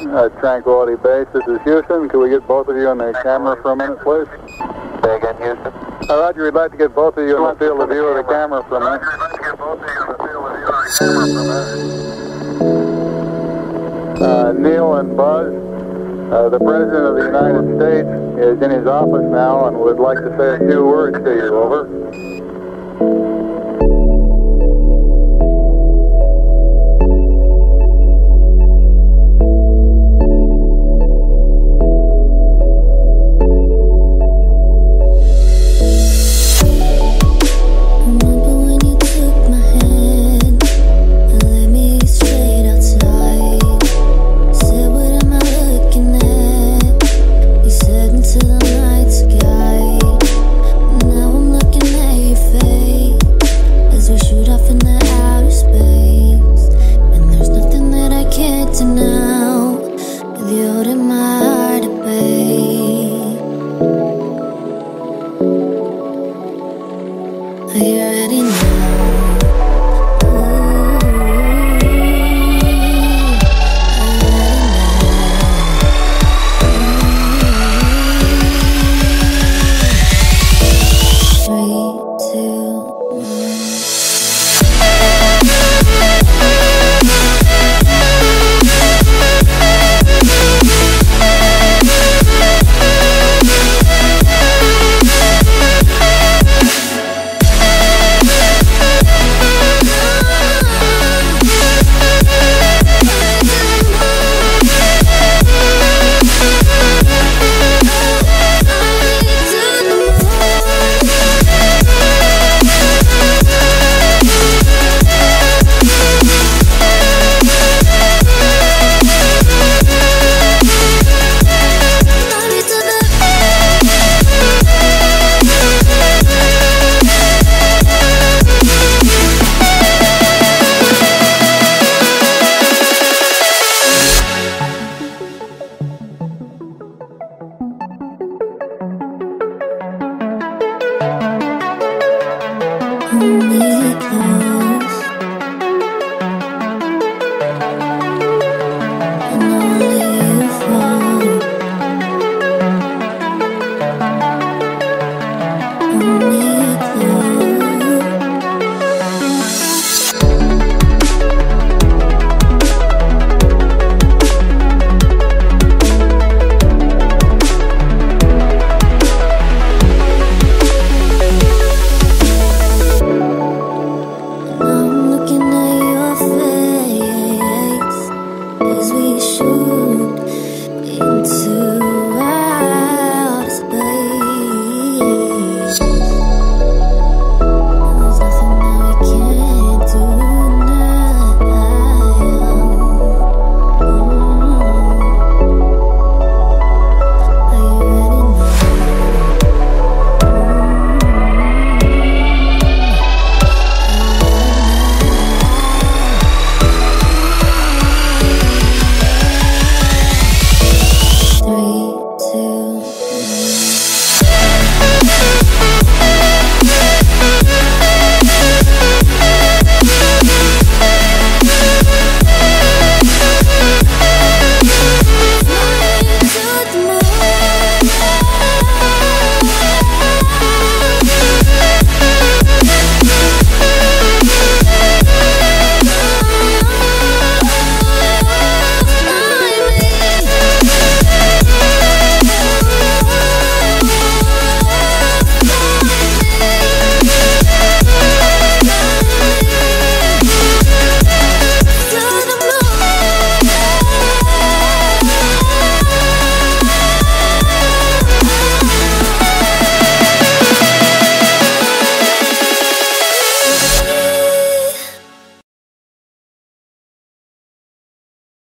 Tranquility Base, this is Houston. Could we get both of you on the camera for a minute, please? Say again, Houston. Roger, we'd like to get both of you in the field of view of the camera for a minute. Neil and Buzz, the President of the United States is in his office now and would like to say a few words to you. Over. Tonight